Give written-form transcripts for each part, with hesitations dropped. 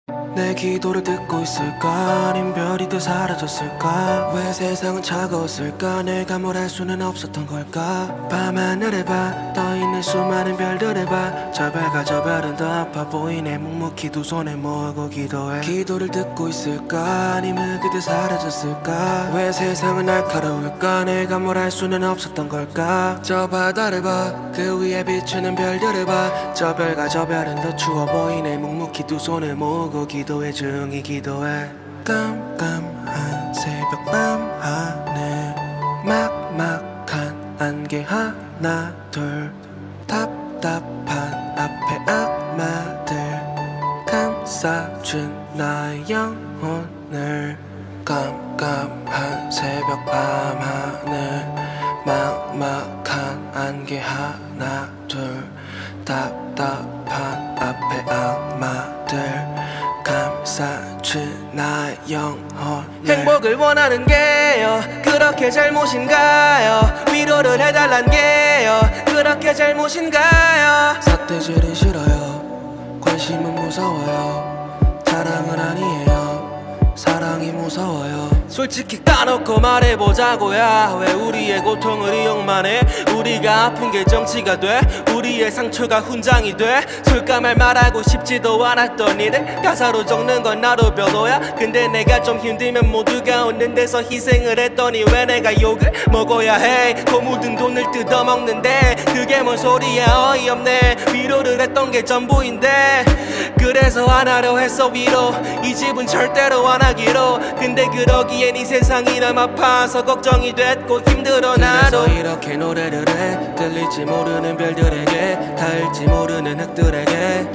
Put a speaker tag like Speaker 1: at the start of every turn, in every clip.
Speaker 1: 내 기도를 듣고 있을까? 아님 별이 돼 사라졌을까? 왜 세상은 차가웠을까? 내가 뭘 할 수는 없었던 걸까? 밤하늘에 봐 떠있는 수많은 별들을 봐 저 별과 저 별은 더 아파 보이네. 묵묵히 두 손에 모으고 기도해. 기도를 듣고 있을까? 아니면 그대 사라졌을까? 왜 세상은 날카로울까? 내가 뭘 할 수는 없었던 걸까? 저 바다를 봐 그 위에 비추는 별들을 봐 저 별과 저 별은 더 추워 보이네. 묵묵히 두 손을 모으고 기도해 중이 기도해. 깜깜한 새벽밤 하늘 막막한 안개 하나 둘 답답한 앞에 악마들 감싸준 나의 영혼을. 깜깜한 새벽밤 하늘 막막한 안개 하나 둘 답답한 앞에 악마들 감싸준 나의 영혼을. 행복을 원하는 게요 그렇게 잘못인가요? 위로를 해달란 게요 그렇게 잘못인가요? 삿대질은 싫어요 관심은 무서워요 사랑은 아니에요 사랑이 무서워요. 솔직히 까놓고 말해보자고야. 왜 우리의 고통을 이용만 해? 우리가 아픈 게 정치가 돼? 우리의 상처가 훈장이 돼? 솔까말 말하고 싶지도 않았던 일을 가사로 적는 건 나도 별로야. 근데 내가 좀 힘들면 모두가 웃는 데서 희생을 했더니 왜 내가 욕을 먹어야 해? 고 묻은 돈을 뜯어먹는데 그게 뭔 소리야 어이없네. 위로를 했던 게 전부인데 그래서 안 하려 했어 위로. 이 집은 절대로 안 하기로. 근데 그러기엔 이 세상이 너무 아파서 걱정이 됐고 힘들어 나도. 그래서 이렇게 노래를 해. 들릴지 모르는 별들에게 닿을지 모르는 흙들에게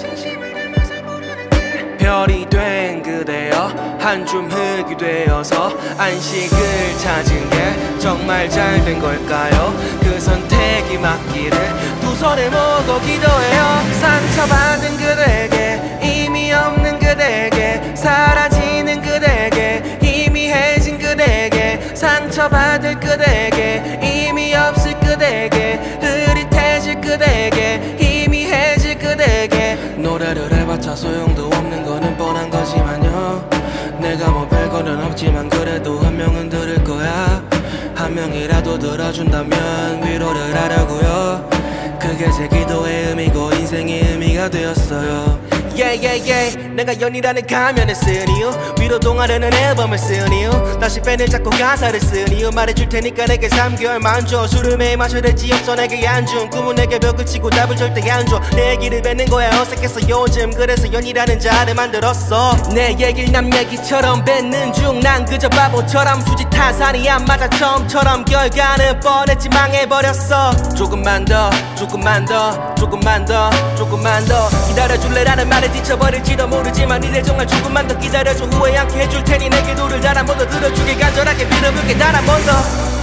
Speaker 1: 별이 된 그대여 한 줌 흙이 되어서 안식을 찾은 게 정말 잘 된 걸까요? 그 선택이 맞기를 두 손을 모으고 기도해요. 상처받은 그대에게 의미 없는 그대에게 사라지는 그대에게 희미해진 그대에게 상처받을 그대에게 의미 없을 그대에게 흐릿해질 그대에게 희미해질 그대에게. 노래를 해봤자 소용도 없는 거는 뻔한 거지만요. 내가 뭐 별거는 없지만 그래도 한 명은 들을 거야. 한 명이라도 들어준다면 위로를 하려고요. 그게 제 기도의 의미고 인생의 의미가 되었어요. 내가 연이라는 가면을 쓴 이유 위로 동화라는 앨범을 쓴 이유 다시 팬을 잡고 가사를 쓴 이유 말해줄 테니까 내게 3개월만 줘. 술을 매일 마셔야 될지 없어 내게 안준 꿈은 내게 벽을 치고 답을 절대 안 줘. 내 얘기를 뱉는 거야 어색해서 요즘 그래서 연이라는 자를 만들었어. 내 얘길 남 얘기처럼 뱉는 중 난 그저 바보처럼 수지 타산이 안 맞아 처음처럼 결과는 뻔했지 망해버렸어. 조금만 더 조금만 더 조금만 더 조금만 더 기다려줄래라는 말에 지쳐버릴지도 모르지만 이제 정말 조금만 더 기다려줘. 후회 않게 해줄 테니 내 기도를 단 한 번 더 들어주게 간절하게 빌어볼게 단 한 번 더.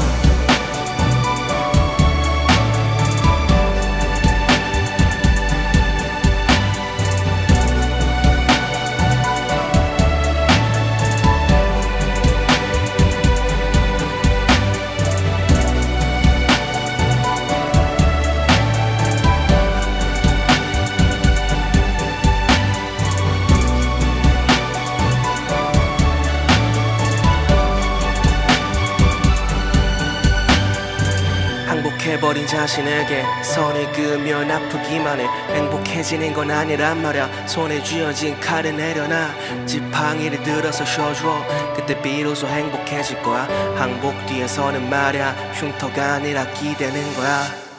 Speaker 1: 행복해버린 자신에게 선을 그으면 아프기만 해. 행복해지는 건 아니란 말야. 손에 쥐어진 칼을 내려놔 지팡이를 들어서 쉬어줘. 그때 비로소 행복해질 거야. 항복 뒤에서는 말야 흉터가 아니라 기대는 거야.